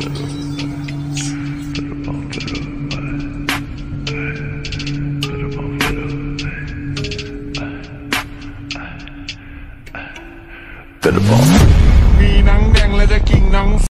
มีหนังแดงและจะกินหนัง